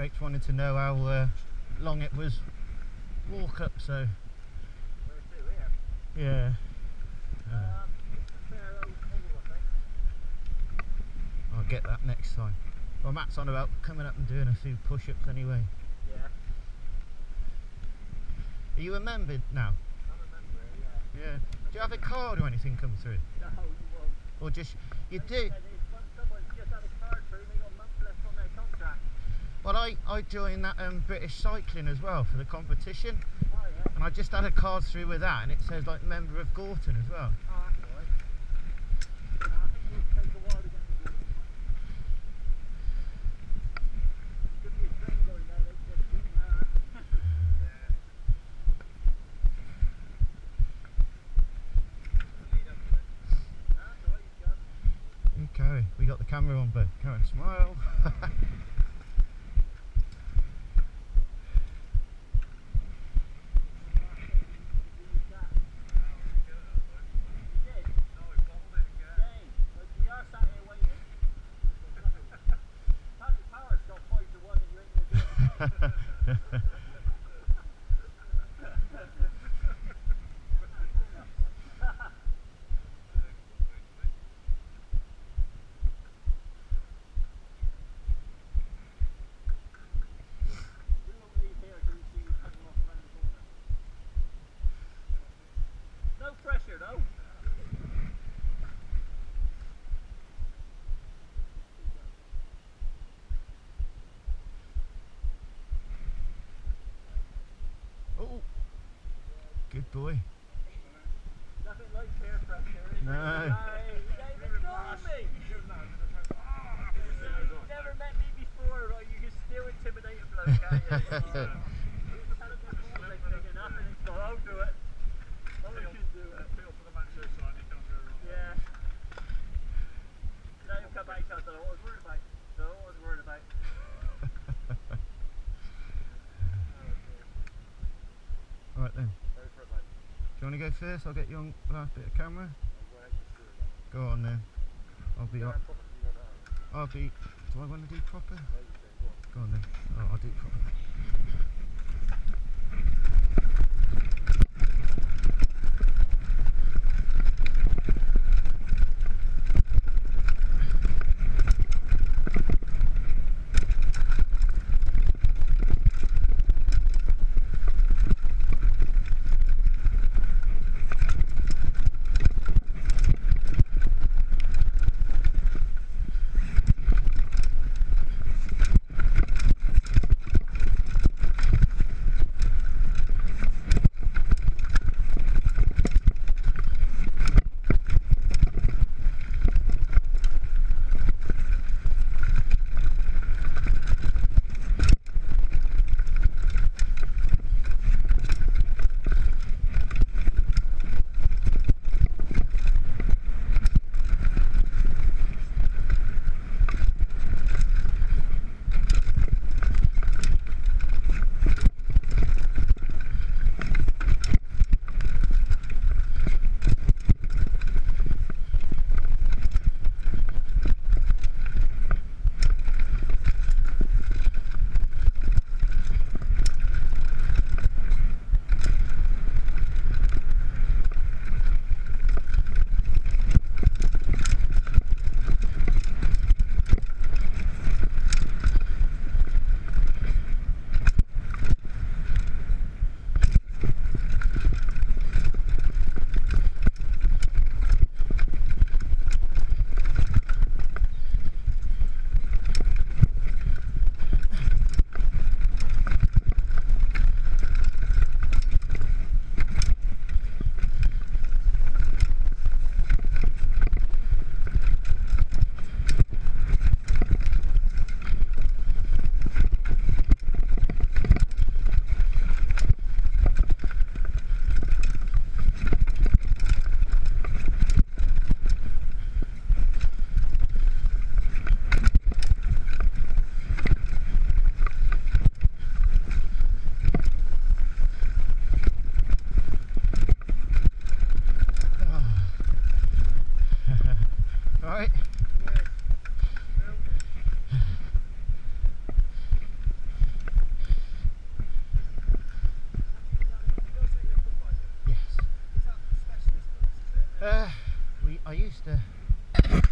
mates wanted to know how long it was walk up, so yeah. I'll get that next time. Well, Matt's on about coming up and doing a few push-ups anyway. Yeah. Are you a member now? I'm a member, yeah. Yeah. Do you have a card or anything come through? No, you won't. Or just, you do? Someone's just had a card through, they got a month left on their contract. Well, I joined that British cycling as well for the competition. Oh, yeah. And I just had a card through with that, and it says like member of Gorton as well. Oh, that's all right. I think it will take a while to get to Gorton. Could be a train going there, they said, Okay, we got the camera on, bud. Come on, smile. No pressure though. Oh, good boy. Nothing like peer pressure, is No. it? You don't even know me. You've never met me before, right? You can still intimidate a bloke, can't you? Tell him the balls ain't big enough and it's like, I'll do it. I can do it. Yeah. Now you'll come back and tell what I was worried about. So what I was worried about. Alright then. Do you want to go first? I'll get you on the last bit of camera. Go on then. I'll be up. Do I want to do proper? Go on then. Oh, I'll do proper. I used to